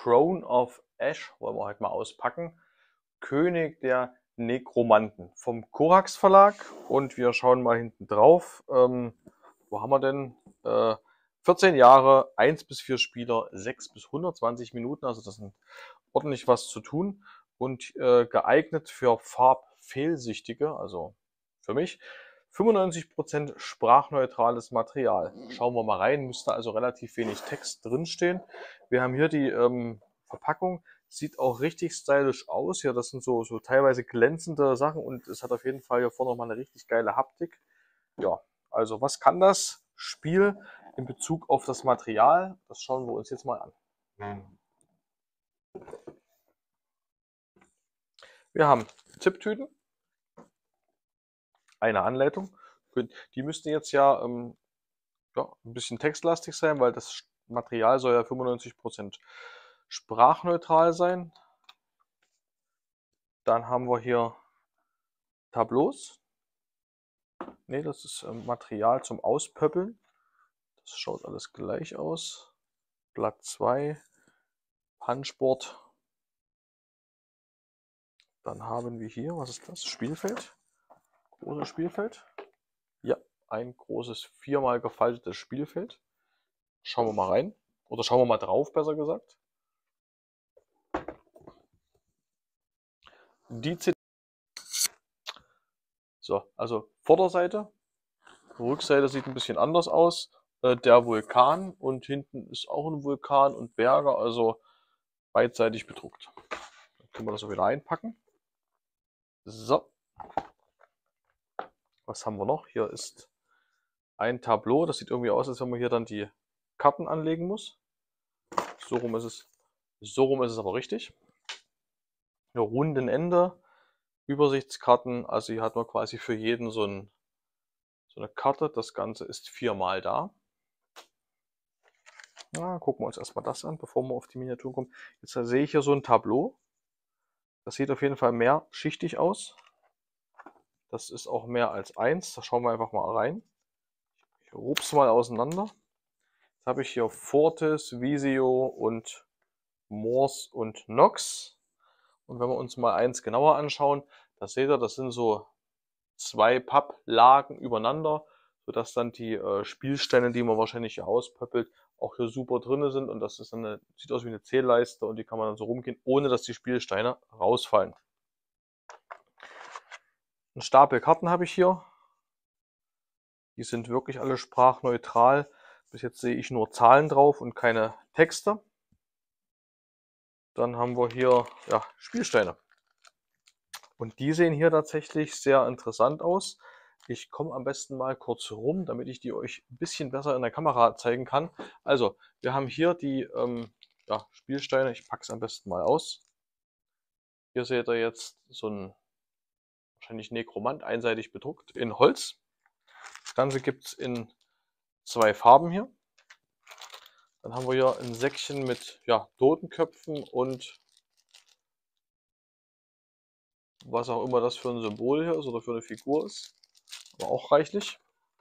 Crown of Ash, wollen wir heute mal auspacken. König der Nekromanten vom Korax Verlag. Und wir schauen mal hinten drauf. Wo haben wir denn? 14 Jahre, 1 bis 4 Spieler, 6 bis 120 Minuten. Also das ist ordentlich was zu tun. Und geeignet für Farbfehlsichtige, also für mich. 95% sprachneutrales Material. Schauen wir mal rein, müsste also relativ wenig Text drinstehen. Wir haben hier die Verpackung, sieht auch richtig stylisch aus. Ja, das sind so teilweise glänzende Sachen und es hat auf jeden Fall hier vorne nochmal eine richtig geile Haptik. Ja, also was kann das Spiel in Bezug auf das Material? Das schauen wir uns jetzt mal an. Wir haben Tipptüten, eine Anleitung. Die müssten jetzt ja, ein bisschen textlastig sein, weil das Material soll ja 95% sprachneutral sein. Dann haben wir hier Tableaus. Ne, das ist Material zum Auspöppeln. Das schaut alles gleich aus. Blatt 2, Punchboard. Dann haben wir hier, was ist das? Spielfeld. Großes Spielfeld. Ja, ein großes 4-mal gefaltetes Spielfeld. Schauen wir mal rein. Oder schauen wir mal drauf, besser gesagt. Die CD. So, also Vorderseite. Rückseite sieht ein bisschen anders aus. Der Vulkan und hinten ist auch ein Vulkan und Berge, also beidseitig bedruckt. Dann können wir das so wieder einpacken. So. Was haben wir noch? Hier ist ein Tableau. Das sieht irgendwie aus, als wenn man hier dann die Karten anlegen muss. So rum ist es aber richtig. Hier runden Ende, Übersichtskarten. Also hier hat man quasi für jeden so eine Karte. Das Ganze ist 4-mal da. Na, gucken wir uns erstmal das an, bevor wir auf die Miniaturen kommen. Jetzt sehe ich hier so ein Tableau. Das sieht auf jeden Fall mehr schichtig aus. Das ist auch mehr als 1. Da schauen wir einfach mal rein. Ich rupse mal auseinander. Jetzt habe ich hier Fortis, Visio und Morse und Nox. Und wenn wir uns mal eins genauer anschauen, da seht ihr, das sind so 2 Papplagen übereinander, sodass dann die Spielsteine, die man wahrscheinlich hier auspöppelt, auch hier super drin sind. Und das ist dann sieht aus wie eine Zählleiste und die kann man dann so rumgehen, ohne dass die Spielsteine rausfallen. Ein Stapel Karten habe ich hier. Die sind wirklich alle sprachneutral. Bis jetzt sehe ich nur Zahlen drauf und keine Texte. Dann haben wir hier Spielsteine. Und die sehen hier tatsächlich sehr interessant aus. Ich komme am besten mal kurz rum, damit ich die euch ein bisschen besser in der Kamera zeigen kann. Also, wir haben hier die Spielsteine. Ich packe es am besten mal aus. Hier seht ihr jetzt so ein wahrscheinlich Nekromant, einseitig bedruckt in Holz. Das Ganze gibt es in 2 Farben hier. Dann haben wir hier ein Säckchen mit Totenköpfen und was auch immer das für ein Symbol hier ist oder für eine Figur ist. Aber auch reichlich.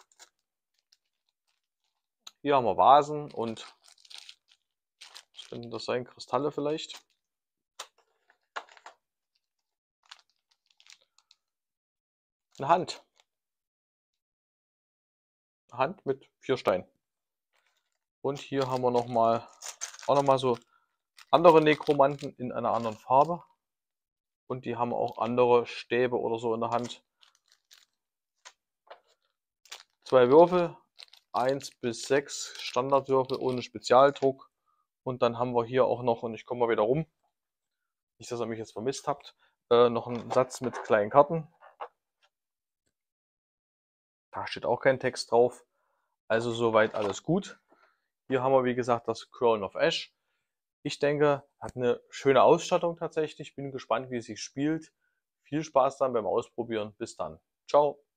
Hier haben wir Vasen und was könnten das sein? Kristalle vielleicht. Eine Hand. Eine Hand mit 4 Steinen. Und hier haben wir auch noch mal so andere Nekromanten in einer anderen Farbe. Und die haben auch andere Stäbe oder so in der Hand. 2 Würfel, 1 bis 6 Standardwürfel ohne Spezialdruck. Und dann haben wir hier auch noch, und ich komme mal wieder rum, nicht, dass ihr mich jetzt vermisst habt, noch einen Satz mit kleinen Karten. Da steht auch kein Text drauf. Also soweit alles gut. Hier haben wir, wie gesagt, das Crown of Ash. Ich denke, hat eine schöne Ausstattung tatsächlich. Bin gespannt, wie es sich spielt. Viel Spaß dann beim Ausprobieren. Bis dann. Ciao.